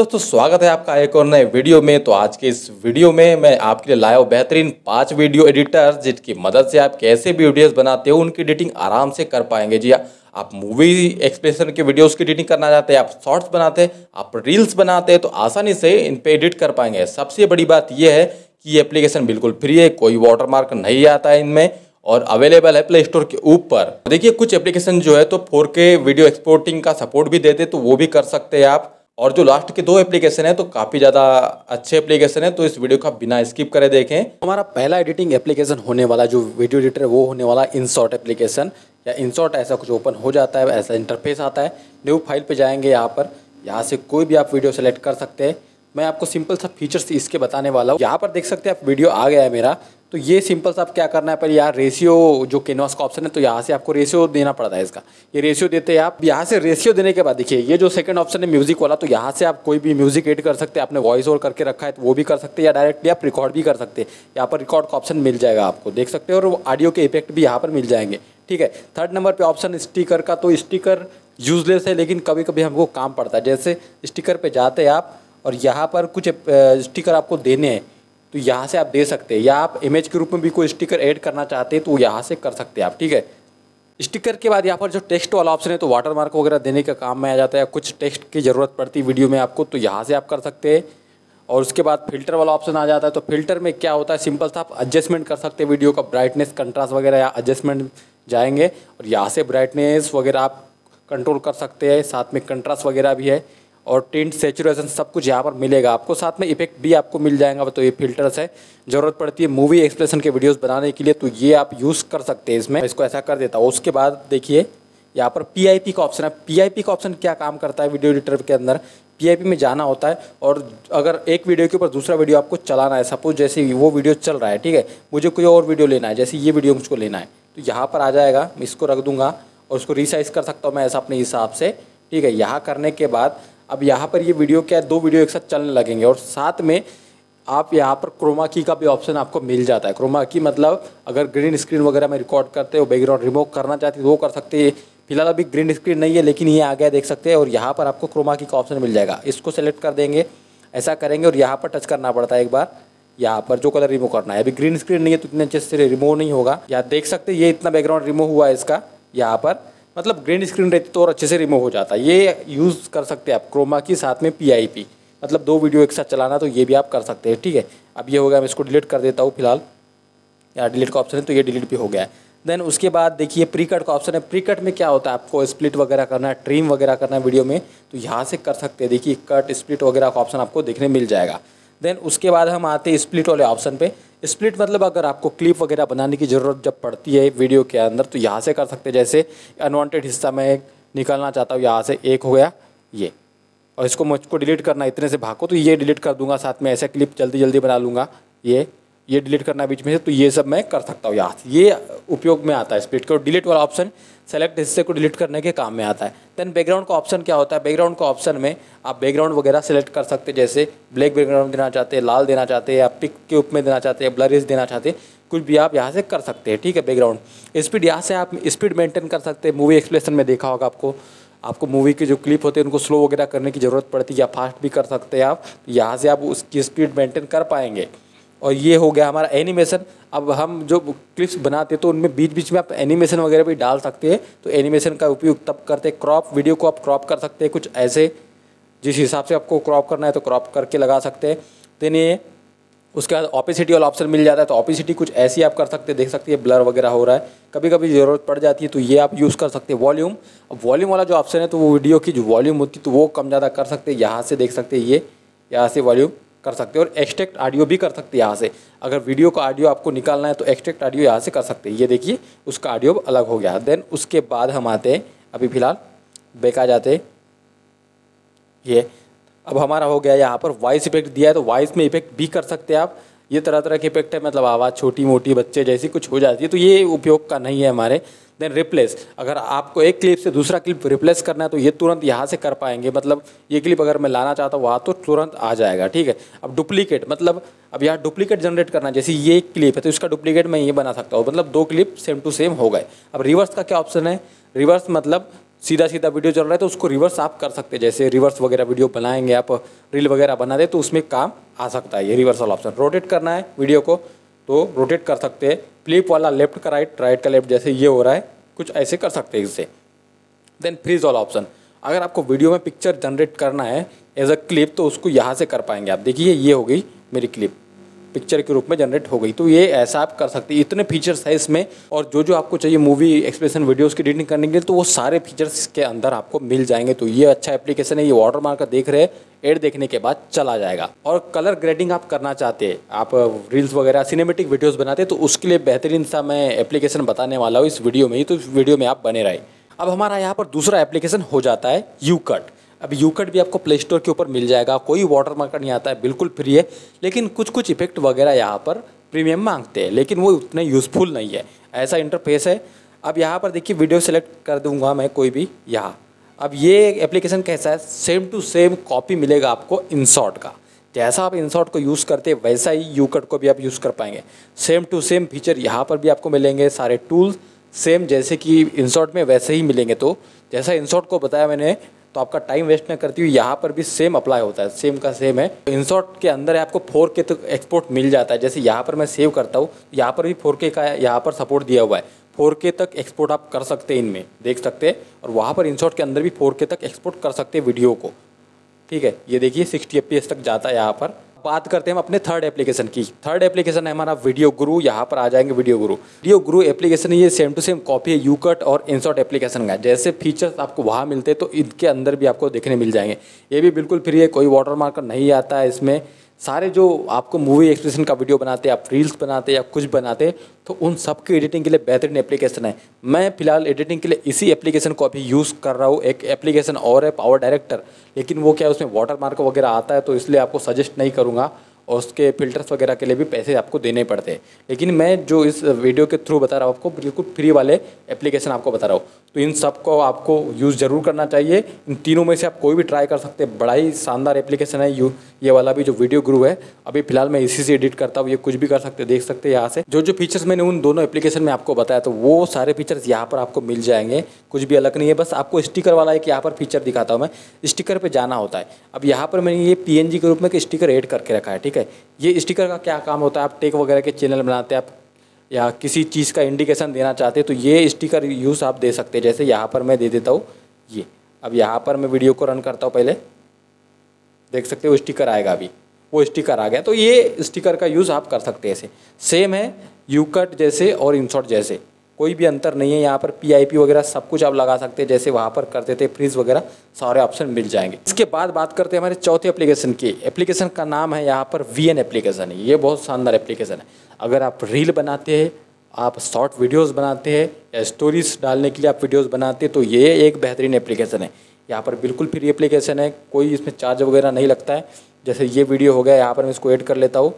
दोस्तों स्वागत है आपका एक और नए वीडियो में। तो आज के इस वीडियो में मैं आपके लिए लाया हूँ बेहतरीन 5 वीडियो एडिटर जिनकी मदद से आप कैसे भी वीडियोस बनाते हो उनकी एडिटिंग आराम से कर पाएंगे। जी हाँ, आप मूवी एक्सप्रेशन के वीडियोस की एडिटिंग करना चाहते हैं, आप शॉर्ट्स बनाते हैं, आप रील्स बनाते हैं तो आसानी से इन पे एडिट कर पाएंगे। सबसे बड़ी बात यह है कि ये एप्लीकेशन बिल्कुल फ्री है, कोई वाटरमार्क नहीं आता है इनमें और अवेलेबल है प्ले स्टोर के ऊपर। देखिए कुछ एप्लीकेशन जो है तो 4K वीडियो एक्सपोर्टिंग का सपोर्ट भी देते तो वो भी कर सकते हैं आप। और जो लास्ट के 2 एप्लीकेशन है तो काफ़ी ज़्यादा अच्छे एप्लीकेशन है, तो इस वीडियो को आप बिना स्किप करे देखें। हमारा पहला एडिटिंग एप्लीकेशन होने वाला जो वीडियो एडिटर है वो होने वाला InShot एप्लीकेशन या InShot ऐसा कुछ ओपन हो जाता है, ऐसा इंटरफेस आता है। न्यू फाइल पे जाएंगे, यहाँ से कोई भी आप वीडियो सेलेक्ट कर सकते हैं। मैं आपको सिंपल सा फीचर्स इसके बताने वाला हूँ। यहाँ पर देख सकते हैं आप वीडियो आ गया है मेरा। तो ये सिंपल सा आप क्या करना है, पर यहाँ रेशियो जो कैनवास का ऑप्शन है तो यहाँ से आपको रेशियो देना पड़ता है इसका। ये रेशियो देते हैं आप। यहाँ से रेशियो देने के बाद देखिए ये जो सेकंड ऑप्शन है म्यूजिक वाला, तो यहाँ से आप कोई भी म्यूजिक एड कर सकते हैं। आपने वॉइस ओवर करके रखा है तो वो भी कर सकते हैं या डायरेक्टली आप रिकॉर्ड भी कर सकते हैं। यहाँ पर रिकॉर्ड का ऑप्शन मिल जाएगा आपको, देख सकते हैं, और ऑडियो के इफेक्ट भी यहाँ पर मिल जाएंगे। ठीक है, थर्ड नंबर पर ऑप्शन स्टिकर का, तो स्टिकर यूजलेस है लेकिन कभी कभी हमको काम पड़ता है। जैसे स्टिकर पर जाते हैं आप और यहाँ पर कुछ स्टिकर आपको देने हैं तो यहाँ से आप दे सकते हैं, या आप इमेज के रूप में भी कोई स्टिकर ऐड करना चाहते हैं तो यहाँ से कर सकते हैं आप। ठीक है, स्टिकर के बाद यहाँ पर जो टेक्स्ट वाला ऑप्शन है तो वाटरमार्क वगैरह देने का काम में आ जाता है, कुछ टेक्स्ट की ज़रूरत पड़ती है वीडियो में आपको तो यहाँ से आप कर सकते हैं। और उसके बाद फिल्टर वाला ऑप्शन आ जाता है। तो फिल्टर में क्या होता है, सिंपल सा आप एडजस्टमेंट कर सकते हैं वीडियो का, ब्राइटनेस, कंट्रास्ट वगैरह, या एडजस्टमेंट जाएंगे और यहाँ से ब्राइटनेस वगैरह आप कंट्रोल कर सकते हैं। साथ में कंट्रास्ट वगैरह भी है और टिंट, सैचुरेशन सब कुछ यहाँ पर मिलेगा आपको। साथ में इफेक्ट भी आपको मिल जाएगा। तो ये फिल्टर्स है, ज़रूरत पड़ती है मूवी एक्सप्रेशन के वीडियोस बनाने के लिए तो ये आप यूज़ कर सकते हैं इसमें। इसको ऐसा कर देता हूँ। उसके बाद देखिए यहाँ पर PIP का ऑप्शन है। PIP का ऑप्शन क्या काम करता है वीडियो एडिटर के अंदर, PIP में जाना होता है और अगर एक वीडियो के ऊपर दूसरा वीडियो आपको चलाना है, सपोज जैसे वो वीडियो चल रहा है, ठीक है, मुझे कोई और वीडियो लेना है, जैसे ये वीडियो मुझको लेना है तो यहाँ पर आ जाएगा। मैं इसको रख दूँगा और उसको रिसाइज कर सकता हूँ मैं ऐसा अपने हिसाब से। ठीक है, यहाँ करने के बाद अब यहाँ पर ये वीडियो क्या है, 2 वीडियो एक साथ चलने लगेंगे और साथ में आप यहाँ पर क्रोमा की का भी ऑप्शन आपको मिल जाता है। क्रोमा की मतलब अगर ग्रीन स्क्रीन वगैरह में रिकॉर्ड करते हो, बैकग्राउंड रिमूव करना चाहते हो वो कर सकते हैं। फिलहाल अभी ग्रीन स्क्रीन नहीं है लेकिन ये आ गया, देख सकते हैं, और यहाँ पर आपको क्रोमा की का ऑप्शन मिल जाएगा। इसको सेलेक्ट कर देंगे, ऐसा करेंगे और यहाँ पर टच करना पड़ता है एक बार, यहाँ पर जो कलर रिमूव करना है। अभी ग्रीन स्क्रीन नहीं है तो इतने अच्छे से रिमूव नहीं होगा। यहाँ देख सकते हैं ये इतना बैकग्राउंड रिमूव हुआ है इसका, यहाँ पर मतलब ग्रीन स्क्रीन रहती तो और अच्छे से रिमूव हो जाता है। ये यूज़ कर सकते हैं आप क्रोमा की, साथ में PIP, मतलब 2 वीडियो एक साथ चलाना तो ये भी आप कर सकते हैं। ठीक है, अब ये हो गया, मैं इसको डिलीट कर देता हूँ फिलहाल। यहाँ डिलीट का ऑप्शन है तो ये डिलीट भी हो गया है। देन उसके बाद देखिए प्रीकट का ऑप्शन है। प्रीकट में क्या होता है, आपको स्प्लिट वगैरह करना है, ट्रिम वगैरह करना है वीडियो में तो यहाँ से कर सकते हैं। देखिए कट, स्प्लिट वगैरह का ऑप्शन आपको देखने मिल जाएगा। देन उसके बाद हम आते हैं स्प्लिट वाले ऑप्शन पे। स्प्लिट मतलब अगर आपको क्लिप वगैरह बनाने की ज़रूरत जब पड़ती है वीडियो के अंदर तो यहाँ से कर सकते हैं। जैसे अनवांटेड हिस्सा मैं निकालना चाहता हूँ, यहाँ से एक हो गया ये, और इसको मुझको डिलीट करना इतने से भागो तो ये डिलीट कर दूंगा। साथ में ऐसे क्लिप जल्दी जल्दी बना लूँगा, ये डिलीट करना बीच में से, तो ये सब मैं कर सकता हूँ यहाँ से। ये उपयोग में आता है स्प्लिट का। डिलीट वाला ऑप्शन सेलेक्ट हिस्से को डिलीट करने के काम में आता है। देन बैकग्राउंड का ऑप्शन क्या होता है, बैकग्राउंड का ऑप्शन में आप बैकग्राउंड वगैरह सेलेक्ट कर सकते हैं। जैसे ब्लैक बैकग्राउंड देना चाहते हैं, लाल देना चाहते हैं, या पिक के रूप में देना चाहते हैं, ब्लरिश देना चाहते हैं, कुछ भी आप यहाँ से कर सकते हैं। ठीक है, बैकग्राउंड स्पीड यहाँ से आप स्पीड मेंटेन कर सकते हैं। मूवी एक्सप्रेशन में देखा होगा आपको मूवी के जो क्लिप होते हैं उनको स्लो वगैरह करने की ज़रूरत पड़ती है या फास्ट भी कर सकते हैं आप, तो यहाँ से आप उसकी स्पीड मेंटेन कर पाएंगे। और ये हो गया हमारा एनिमेशन। अब हम जो क्लिप्स बनाते हैं तो उनमें बीच बीच में आप एनिमेशन वगैरह भी डाल सकते हैं। तो एनिमेशन का उपयोग तब करते हैं, क्रॉप वीडियो को आप क्रॉप कर सकते हैं कुछ ऐसे, जिस हिसाब से आपको क्रॉप करना है तो क्रॉप करके लगा सकते हैं। देन ये उसके बाद ऑपेसिटी वाला ऑप्शन मिल जाता है। तो ऑपेसिटी कुछ ऐसी आप कर सकते हैं, देख सकते हैं ब्लर वगैरह हो रहा है, कभी कभी ज़रूरत पड़ जाती है तो ये आप यूज़ कर सकते हैं। वॉल्यूम, अब वॉल्यूम वाला जो ऑप्शन है तो वो वीडियो की जो वॉल्यूम होती है तो वो कम ज़्यादा कर सकते हैं। यहाँ से देख सकते हैं, ये यहाँ से वॉल्यूम कर सकते हैं और एक्सट्रैक्ट ऑडियो भी कर सकते हैं यहाँ से। अगर वीडियो का ऑडियो आपको निकालना है तो एक्सट्रैक्ट ऑडियो यहाँ से कर सकते हैं। ये देखिए उसका ऑडियो अलग हो गया। देन उसके बाद हम आते हैं, अभी फ़िलहाल बैक आ जाते हैं। ये अब हमारा हो गया, यहाँ पर वॉइस इफेक्ट दिया है तो वॉइस में इफेक्ट भी कर सकते हैं आप। ये तरह तरह के इफेक्ट है, मतलब आवाज़ छोटी मोटी बच्चे जैसी कुछ हो जाती है तो ये उपयोग का नहीं है हमारे। देन रिप्लेस, अगर आपको एक क्लिप से दूसरा क्लिप रिप्लेस करना है तो ये तुरंत यहाँ से कर पाएंगे। मतलब ये क्लिप अगर मैं लाना चाहता हूँ वहाँ तो तुरंत आ जाएगा। ठीक है, अब डुप्लीकेट, मतलब अब यहाँ डुप्लीकेट जनरेट करना है, जैसे ये एक क्लिप है तो इसका डुप्लीकेट मैं ये बना सकता हूँ, मतलब 2 क्लिप सेम टू सेम हो गए। अब रिवर्स का क्या ऑप्शन है, रिवर्स मतलब सीधा सीधा वीडियो चल रहा है तो उसको रिवर्स आप कर सकते हैं। जैसे रिवर्स वगैरह वीडियो बनाएंगे आप, रील वगैरह बना दे तो उसमें काम आ सकता है ये रिवर्सल ऑप्शन। रोटेट करना है वीडियो को तो रोटेट कर सकते हैं। फ्लिप वाला लेफ्ट का राइट, राइट का लेफ्ट, जैसे ये हो रहा है कुछ ऐसे कर सकते हैं इससे। देन फ्रीज ऑल ऑप्शन, अगर आपको वीडियो में पिक्चर जनरेट करना है एज अ क्लिप तो उसको यहाँ से कर पाएंगे आप। देखिए ये हो गई मेरी क्लिप, पिक्चर के रूप में जनरेट हो गई। तो ये ऐसा आप कर सकते हैं। इतने फीचर्स है इसमें, और जो आपको चाहिए मूवी एक्सप्रेशन वीडियोस की एडिटिंग करने के लिए तो वो सारे फीचर्स के अंदर आपको मिल जाएंगे। तो ये अच्छा एप्लीकेशन है। ये वाटरमार्क का देख रहे हैं, ऐड देखने के बाद चला जाएगा। और कलर ग्रेडिंग आप करना चाहते हैं, आप रील्स वगैरह सिनेमेटिक वीडियोज़ बनाते हैं तो उसके लिए बेहतरीन सा मैं एप्लीकेशन बताने वाला हूँ इस वीडियो में ही, तो इस वीडियो में आप बने रहे। अब हमारा यहाँ पर दूसरा एप्लीकेशन हो जाता है यूकट। अब यूकट भी आपको प्ले स्टोर के ऊपर मिल जाएगा, कोई वाटरमार्क नहीं आता है, बिल्कुल फ्री है। लेकिन कुछ इफेक्ट वगैरह यहाँ पर प्रीमियम मांगते हैं, लेकिन वो उतने यूज़फुल नहीं है। ऐसा इंटरफेस है। अब यहाँ पर देखिए वीडियो सेलेक्ट कर दूंगा मैं कोई भी यहाँ। अब ये एप्लीकेशन कैसा है, सेम टू सेम कॉपी मिलेगा आपको InShot का। जैसा आप InShot को यूज़ करते हैं वैसा ही यूकट को भी आप यूज़ कर पाएंगे। सेम टू सेम फीचर यहाँ पर भी आपको मिलेंगे, सारे टूल्स सेम जैसे कि InShot में वैसे ही मिलेंगे। तो जैसा InShot को बताया मैंने, तो आपका टाइम वेस्ट न करती हुई यहाँ पर भी सेम अप्लाई होता है, सेम का सेम है। InShot के अंदर आपको 4K तक एक्सपोर्ट मिल जाता है। जैसे यहाँ पर मैं सेव करता हूँ, यहाँ पर भी 4K का यहाँ पर सपोर्ट दिया हुआ है। 4K तक एक्सपोर्ट आप कर सकते हैं, इनमें देख सकते हैं। और वहाँ पर InShot के अंदर भी 4K तक एक्सपोर्ट कर सकते हैं वीडियो को। ठीक है, ये देखिए 60 FPS तक जाता है यहाँ पर। बात करते हैं हम अपने थर्ड एप्लीकेशन की। थर्ड एप्लीकेशन है हमारा वीडियो गुरु। यहाँ पर आ जाएंगे वीडियो गुरु एप्लीकेशन। ये सेम टू सेम कॉपी है यूकट और InShot एप्लीकेशन का। जैसे फीचर्स आपको वहाँ मिलते हैं तो इनके अंदर भी आपको देखने मिल जाएंगे। ये भी बिल्कुल फ्री है, कोई वाटरमार्क नहीं आता है इसमें। सारे जो आपको मूवी एक्सप्रेशन का वीडियो बनाते हैं, आप रील्स बनाते हैं या कुछ बनाते हैं, तो उन सब की एडिटिंग के लिए बेहतरीन एप्लीकेशन है। मैं फिलहाल एडिटिंग के लिए इसी एप्लीकेशन को अभी यूज़ कर रहा हूँ। एक एप्लीकेशन और है पावर डायरेक्टर, लेकिन वो क्या है उसमें वाटरमार्क वगैरह आता है, तो इसलिए आपको सजेस्ट नहीं करूँगा। और उसके फिल्टर्स वगैरह के लिए भी पैसे आपको देने पड़ते हैं। लेकिन मैं जो इस वीडियो के थ्रू बता रहा हूँ आपको, बिल्कुल फ्री वाले एप्लीकेशन आपको बता रहा हूँ। तो इन सब को आपको यूज़ ज़रूर करना चाहिए। इन तीनों में से आप कोई भी ट्राई कर सकते हैं। बड़ा ही शानदार एप्लीकेशन है ये वाला भी जो वीडियो गुरु है। अभी फिलहाल मैं इसी से एडिट करता हूँ। ये कुछ भी कर सकते हैं, देख सकते हैं यहाँ से। जो फीचर्स मैंने उन दोनों एप्लीकेशन में आपको बताया, तो वो सारे फीचर्स यहाँ पर आपको मिल जाएंगे। कुछ भी अलग नहीं है, बस आपको स्टिकर वाला एक यहाँ पर फीचर दिखाता हूँ मैं। स्टिकर पर जाना होता है। अब यहाँ पर मैंने ये PNG के रूप में एक स्टिकर ऐड करके रखा है। ठीक है, ये स्टिकर का क्या काम होता है, आप टेक वगैरह के चैनल बनाते हैं आप, या किसी चीज़ का इंडिकेशन देना चाहते हैं, तो ये स्टिकर यूज़ आप दे सकते हैं। जैसे यहाँ पर मैं दे देता हूँ ये। अब यहाँ पर मैं वीडियो को रन करता हूँ, पहले देख सकते हो स्टिकर आएगा। अभी वो स्टिकर आ गया। तो ये स्टिकर का यूज़ आप कर सकते हैं। ऐसे सेम है यूकट जैसे और InShot जैसे, कोई भी अंतर नहीं है। यहाँ पर PIP वगैरह सब कुछ आप लगा सकते हैं, जैसे वहाँ पर करते थे फ्रीज वगैरह, सारे ऑप्शन मिल जाएंगे। इसके बाद बात करते हैं हमारे चौथे एप्लीकेशन की। एप्लीकेशन का नाम है यहाँ पर VN एप्लीकेशन। ये बहुत शानदार एप्लीकेशन है। अगर आप रील बनाते हैं, आप शॉर्ट वीडियोज़ बनाते हैं, या स्टोरीज डालने के लिए आप वीडियोज़ बनाते हैं, तो ये एक बेहतरीन एप्लीकेशन है। यहाँ पर बिल्कुल फ्री एप्लीकेशन है, कोई इसमें चार्ज वगैरह नहीं लगता है। जैसे ये वीडियो हो गया, यहाँ पर मैं इसको ऐड कर लेता हूँ।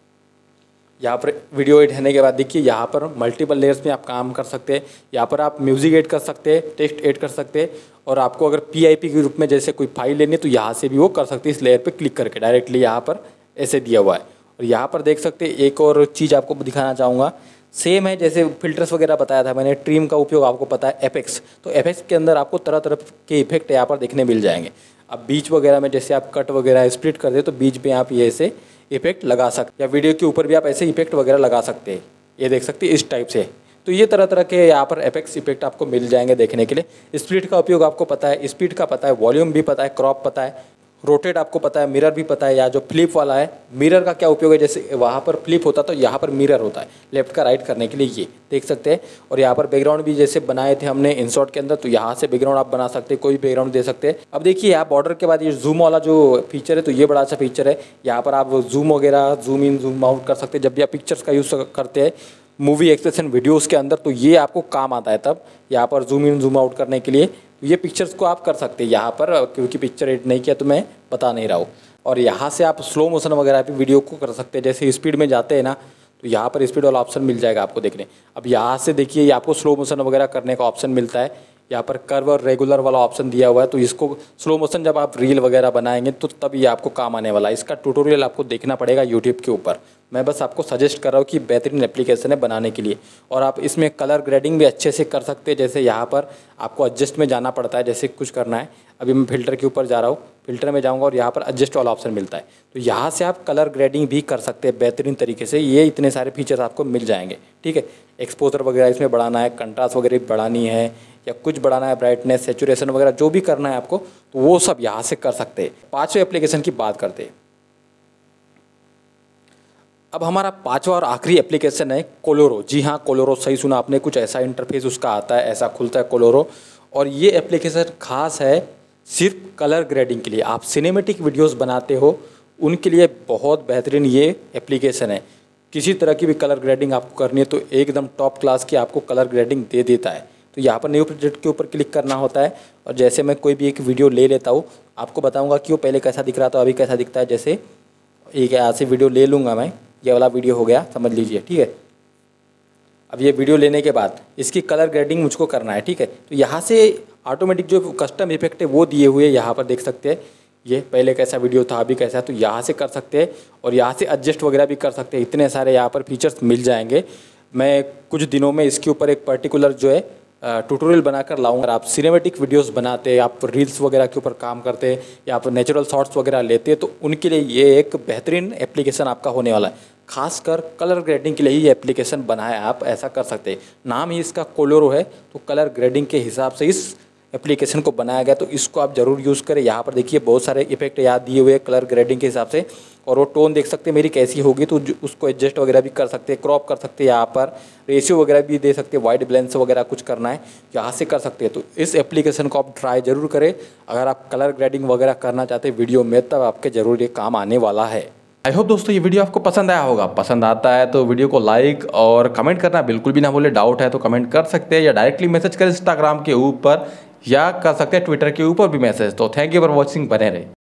यहाँ पर वीडियो ऐड होने के बाद देखिए यहाँ पर मल्टीपल लेयर्स में आप काम कर सकते हैं। यहाँ पर आप म्यूज़िक ऐड कर सकते हैं, टेक्स्ट ऐड कर सकते हैं, और आपको अगर PIP के रूप में जैसे कोई फाइल लेनी है तो यहाँ से भी वो कर सकते हैं। इस लेयर पे क्लिक करके डायरेक्टली यहाँ पर ऐसे दिया हुआ है। और यहाँ पर देख सकते हैं एक और चीज़ आपको दिखाना चाहूँगा। सेम है जैसे फिल्टर्स वगैरह बताया था मैंने, ट्रिम का उपयोग आपको पता है एपेक्स। तो एपेक्स के अंदर आपको तरह तरह के इफेक्ट यहाँ पर देखने मिल जाएंगे। अब बीच वगैरह में जैसे आप कट वगैरह स्प्लिट कर दे तो बीच पे आप ये ऐसे इफेक्ट लगा सकते, या वीडियो के ऊपर भी आप ऐसे इफेक्ट वगैरह लगा सकते हैं। ये देख सकते हैं इस टाइप से। तो ये तरह तरह के यहाँ पर एपेक्स इफेक्ट आपको मिल जाएंगे देखने के लिए। स्प्लिट का उपयोग आपको पता है, स्पीड का पता है, वॉल्यूम भी पता है, क्रॉप पता है, रोटेट आपको पता है, मिरर भी पता है। या जो फ्लिप वाला है, मिरर का क्या उपयोग है, जैसे वहाँ पर फ्लिप होता तो यहाँ पर मिरर होता है लेफ्ट का राइट करने के लिए, ये देख सकते हैं। और यहाँ पर बैकग्राउंड भी जैसे बनाए थे हमने InShot के अंदर, तो यहाँ से बैकग्राउंड आप बना सकते हैं, कोई बैकग्राउंड दे सकते हैं। अब देखिए यहाँ बॉर्डर के बाद ये जूम वाला जो फीचर है, तो ये बड़ा अच्छा फीचर है। यहाँ पर आप जूम वगैरह, जूम इन जूम आउट कर सकते हैं जब भी आप पिक्चर्स का यूज़ करते हैं मूवी एक्सप्रेशन वीडियोज़ के अंदर, तो ये आपको काम आता है तब यहाँ पर जूम इन जूम आउट करने के लिए। ये पिक्चर्स को आप कर सकते हैं यहाँ पर, क्योंकि पिक्चर एड नहीं किया तो मैं बता नहीं रहा हूँ। और यहाँ से आप स्लो मोशन वगैरह भी वीडियो को कर सकते हैं। जैसे स्पीड में जाते हैं ना, तो यहाँ पर स्पीड वाला ऑप्शन मिल जाएगा आपको देखने। अब यहाँ से देखिए ये आपको स्लो मोशन वगैरह करने का ऑप्शन मिलता है। यहाँ पर कर्व और रेगुलर वाला ऑप्शन दिया हुआ है, तो इसको स्लो मोशन जब आप रील वगैरह बनाएंगे तो तब ये आपको काम आने वाला है। इसका ट्यूटोरियल आपको देखना पड़ेगा यूट्यूब के ऊपर। मैं बस आपको सजेस्ट कर रहा हूँ कि बेहतरीन एप्लीकेशन है बनाने के लिए। और आप इसमें कलर ग्रेडिंग भी अच्छे से कर सकते हैं। जैसे यहाँ पर आपको एडजस्ट में जाना पड़ता है, जैसे कुछ करना है। अभी मैं फ़िल्टर के ऊपर जा रहा हूँ, फ़िल्टर में जाऊँगा और यहाँ पर एडजस्ट वाला ऑप्शन मिलता है, तो यहाँ से आप कलर ग्रेडिंग भी कर सकते हैं बेहतरीन तरीके से। ये इतने सारे फीचर्स आपको मिल जाएंगे, ठीक है। एक्सपोजर वगैरह इसमें बढ़ाना है, कंट्रास्ट वगैरह भी बढ़ानी है, या कुछ बढ़ाना है, ब्राइटनेस, सैचुरेशन वगैरह जो भी करना है आपको, तो वो सब यहाँ से कर सकते हैं। 5वें एप्लीकेशन की बात करते हैं। अब हमारा 5वां और आखिरी एप्लीकेशन है कोलोरो। जी हाँ, कोलोरो, सही सुना आपने, कुछ ऐसा इंटरफेस उसका आता है, ऐसा खुलता है कोलोरो। और ये एप्लीकेशन खास है सिर्फ कलर ग्रेडिंग के लिए। आप सिनेमेटिक वीडियोस बनाते हो उनके लिए बहुत बेहतरीन ये एप्लीकेशन है। किसी तरह की भी कलर ग्रेडिंग आपको करनी है तो एकदम टॉप क्लास की आपको कलर ग्रेडिंग दे देता है। तो यहाँ पर न्यू प्रोजेक्ट के ऊपर क्लिक करना होता है, और जैसे मैं कोई भी एक वीडियो ले लेता हूँ, आपको बताऊँगा कि वो पहले कैसा दिख रहा था, अभी कैसा दिखता है। जैसे एक ऐसे वीडियो ले लूँगा मैं, ये वाला वीडियो हो गया, समझ लीजिए, ठीक है। अब ये वीडियो लेने के बाद इसकी कलर ग्रेडिंग मुझको करना है, ठीक है। तो यहाँ से ऑटोमेटिक जो कस्टम इफेक्ट है वो दिए हुए यहाँ पर देख सकते हैं। ये पहले कैसा वीडियो था, अभी कैसा है, तो यहाँ से कर सकते हैं। और यहाँ से एडजस्ट वगैरह भी कर सकते हैं। इतने सारे यहाँ पर फीचर्स मिल जाएंगे। मैं कुछ दिनों में इसके ऊपर एक पर्टिकुलर जो है ट्यूटोरियल बनाकर लाऊंगा। आप सिनेमेटिक वीडियोस बनाते, आप रील्स वगैरह के ऊपर काम करते, या आप नेचुरल शॉट्स वगैरह लेते, तो उनके लिए ये एक बेहतरीन एप्लीकेशन आपका होने वाला है। खासकर कलर ग्रेडिंग के लिए ही ये एप्लीकेशन बना है, आप ऐसा कर सकते हैं। नाम ही इसका कोलोरो है, तो कलर ग्रेडिंग के हिसाब से इस एप्लीकेशन को बनाया गया, तो इसको आप ज़रूर यूज़ करें। यहाँ पर देखिए बहुत सारे इफेक्ट यहाँ दिए हुए हैं कलर ग्रेडिंग के हिसाब से, और वो टोन देख सकते हैं मेरी कैसी होगी, तो उसको एडजस्ट वगैरह भी कर सकते हैं, क्रॉप कर सकते हैं, यहाँ पर रेशियो वगैरह भी दे सकते हैं, वाइट बैलेंस वगैरह कुछ करना है यहाँ से कर सकते हैं। तो इस एप्लीकेशन को आप ट्राई ज़रूर करें अगर आप कलर ग्रेडिंग वगैरह करना चाहते हैं वीडियो में, तब आपके ज़रूर ये काम आने वाला है। आई होप दोस्तों ये वीडियो आपको पसंद आया होगा। पसंद आता है तो वीडियो को लाइक और कमेंट करना बिल्कुल भी ना भूले। डाउट है तो कमेंट कर सकते हैं, या डायरेक्टली मैसेज करें इंस्टाग्राम के ऊपर, या कर सकते हैं ट्विटर के ऊपर भी मैसेज। तो थैंक यू फॉर वॉचिंग, बने रहे।